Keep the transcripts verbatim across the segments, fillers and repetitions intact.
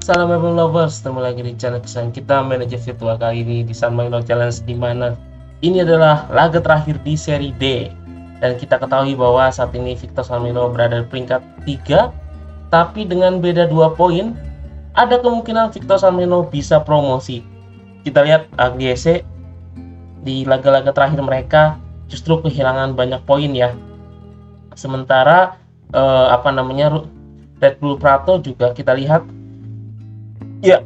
Salam F M Lovers, ketemu lagi di channel kesayangan kita, manajer virtual kali ini di San Marino Challenge, di mana ini adalah laga terakhir di seri D. Dan kita ketahui bahwa saat ini Victor San Marino berada di peringkat tiga, tapi dengan beda dua poin, ada kemungkinan Victor San Marino bisa promosi. Kita lihat Agliese di laga-laga terakhir mereka justru kehilangan banyak poin ya. Sementara eh, apa namanya Red Bull Prato juga kita lihat ya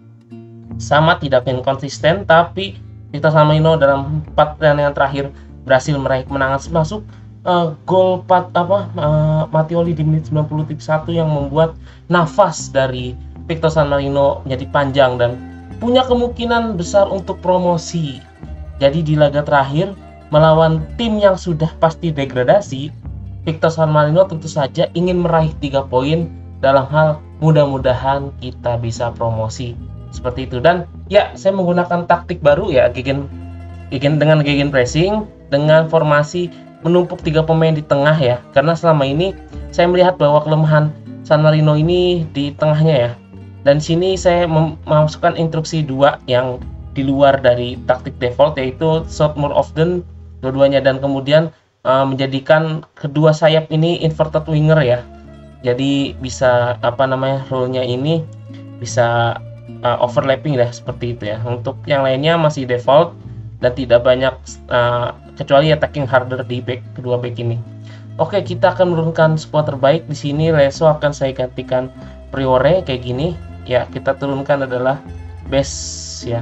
sama tidak konsisten, tapi Victor San Marino dalam empat pertandingan terakhir berhasil meraih kemenangan, masuk uh, gol pat, apa uh, Mattioli di menit sembilan puluh satu yang membuat nafas dari Victor San Marino menjadi panjang dan punya kemungkinan besar untuk promosi. Jadi di laga terakhir melawan tim yang sudah pasti degradasi, Victor San Marino tentu saja ingin meraih tiga poin dalam hal mudah-mudahan kita bisa promosi seperti itu. Dan ya, saya menggunakan taktik baru ya, gegen, gegen dengan gegen pressing dengan formasi menumpuk tiga pemain di tengah ya, karena selama ini saya melihat bahwa kelemahan San Marino ini di tengahnya ya. Dan sini saya memasukkan instruksi dua yang di luar dari taktik default, yaitu shot more often dua-duanya, dan kemudian uh, menjadikan kedua sayap ini inverted winger ya. Jadi bisa apa namanya role-nya ini bisa uh, overlapping ya, seperti itu ya. Untuk yang lainnya masih default dan tidak banyak uh, kecuali attacking harder di back kedua back ini. Oke, kita akan menurunkan squad terbaik di sini. Leso akan saya gantikan Priore kayak gini. Ya, kita turunkan adalah base ya.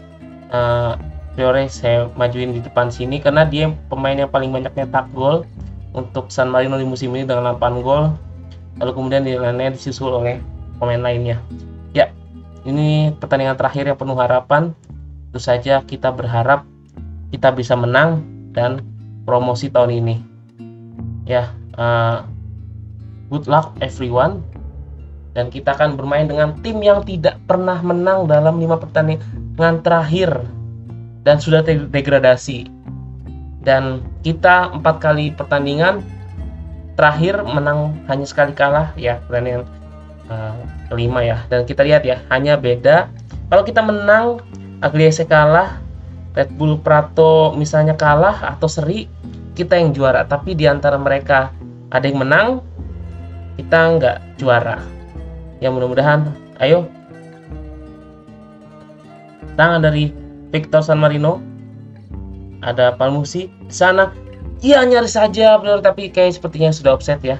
Uh, Priore saya majuin di depan sini karena dia pemain yang paling banyak nyetak gol untuk San Marino di musim ini dengan delapan gol. Lalu kemudian di lainnya disusul oleh pemain lainnya. Ya, ini pertandingan terakhir yang penuh harapan. Tentu saja kita berharap kita bisa menang dan promosi tahun ini. Ya, uh, good luck everyone. Dan kita akan bermain dengan tim yang tidak pernah menang dalam lima pertandingan terakhir dan sudah degradasi. Dan kita empat kali pertandingan terakhir menang hanya sekali kalah ya, pertandingan uh, kelima ya. Dan kita lihat ya, hanya beda kalau kita menang Agliese kalah, Red Bull Prato misalnya kalah atau seri, kita yang juara. Tapi di antara mereka ada yang menang, kita nggak juara. Ya mudah-mudahan, ayo. Tangan dari Victor San Marino, ada Palmusi di sana. Iya, nyaris saja benar, tapi kayak sepertinya sudah offset ya.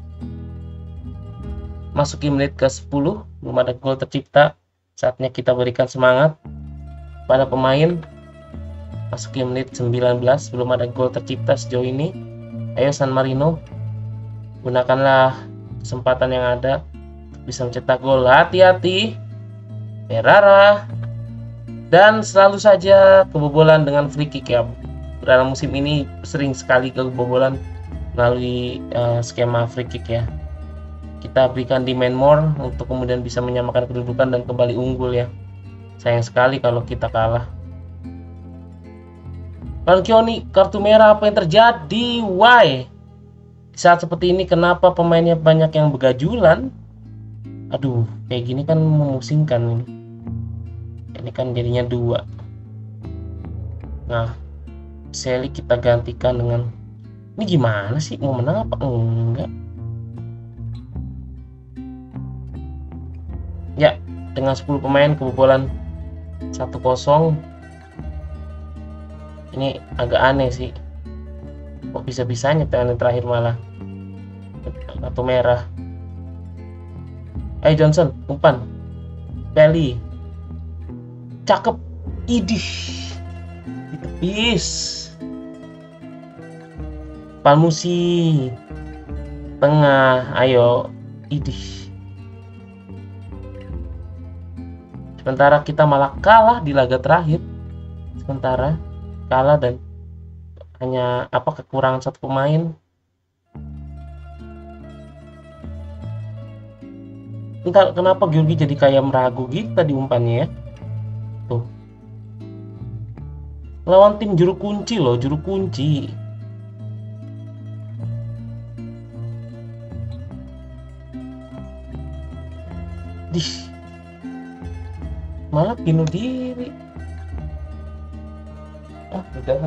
Masuki menit ke sepuluh, belum ada gol tercipta. Saatnya kita berikan semangat pada pemain. Masuki menit sembilan belas, belum ada gol tercipta sejauh ini. Ayo San Marino, gunakanlah kesempatan yang ada, bisa mencetak gol. Hati-hati Ferrara. Dan selalu saja kebobolan dengan free kick ya. Dalam musim ini sering sekali kebobolan melalui uh, skema free kick ya. Kita berikan demand more untuk kemudian bisa menyamakan kedudukan dan kembali unggul ya. Sayang sekali kalau kita kalah. Falcioni kartu merah, apa yang terjadi? Why? Di saat seperti ini kenapa pemainnya banyak yang begajulan? Aduh, kayak gini kan memusingkan ini. Ini kan jadinya dua. Nah, Seli kita gantikan dengan ini, gimana sih, mau menang apa enggak ya. Dengan sepuluh pemain kebobolan satu kosong, ini agak aneh sih, kok bisa-bisanya pertandingan terakhir malah kartu merah. Eh Johnson umpan Belly cakep, idih ditepis. Palmusi tengah, ayo, idih. Sementara kita malah kalah di laga terakhir. Sementara kalah dan hanya apa kekurangan satu pemain. Entah kenapa Georgi jadi kayak meragu gitu tadi umpannya ya. Tuh. Lawan tim juru kunci loh, juru kunci. Dih, malah bunuh diri. Ah udah.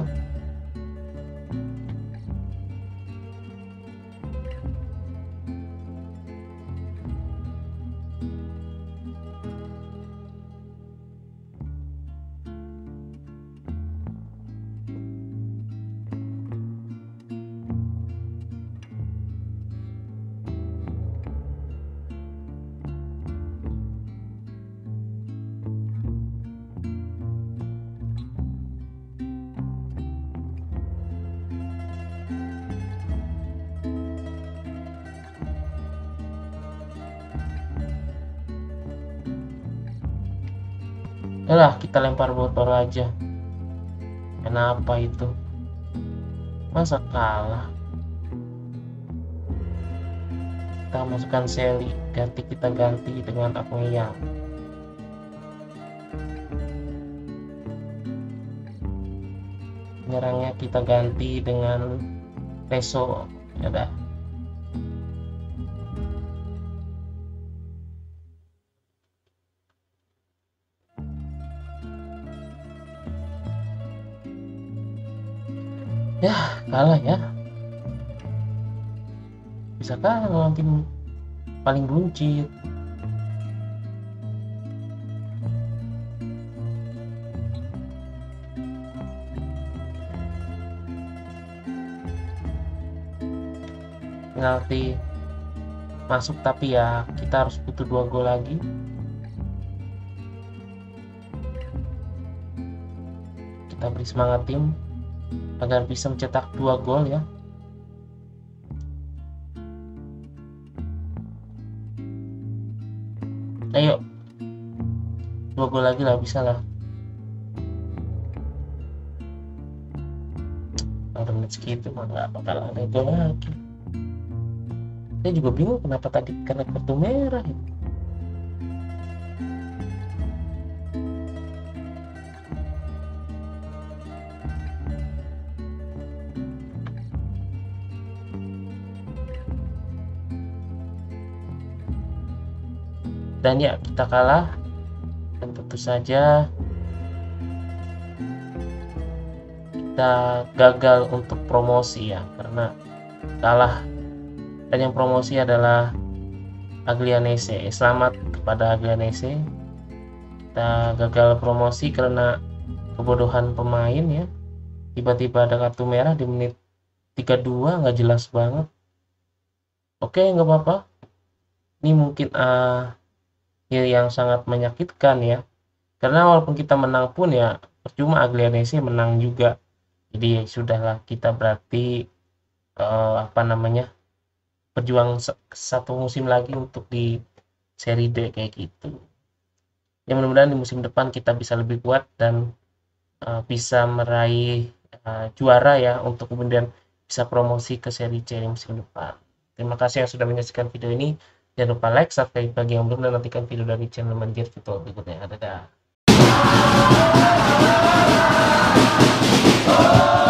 Yalah, kita lempar botol aja. Kenapa itu? Masa kalah? Kita masukkan Shelly, ganti kita ganti dengan Aubameyang. Penyerangnya kita ganti dengan Peso. Ya dah. Ya kalah ya, bisa kalah lawan tim paling buncit. Penalti masuk, tapi ya kita harus butuh dua gol lagi. Kita beri semangat tim agar bisa mencetak dua gol ya. Ayo, dua gol lagi lah, bisa lah. Kalau menit segitu mah nggak bakal ada gol lagi. Saya juga bingung kenapa tadi karena kartu merah ya. Dan ya kita kalah, dan tentu saja kita gagal untuk promosi ya, karena kalah. Dan yang promosi adalah Aglianese. Selamat kepada Aglianese, kita gagal promosi karena kebodohan pemain ya. Tiba-tiba ada kartu merah di menit tiga puluh dua, nggak jelas banget. Oke, nggak apa-apa, ini mungkin uh, yang sangat menyakitkan ya, karena walaupun kita menang pun ya percuma, Aglianese menang juga. Jadi ya sudahlah, kita berarti uh, apa namanya berjuang satu musim lagi untuk di seri D kayak gitu. Ya mudah-mudahan di musim depan kita bisa lebih kuat dan uh, bisa meraih uh, juara ya, untuk kemudian bisa promosi ke seri C di musim depan. Terima kasih yang sudah menyaksikan video ini. Jangan lupa like, subscribe bagi yang belum, dan nantikan video dari channel Manjir Virtual berikutnya. Dadah.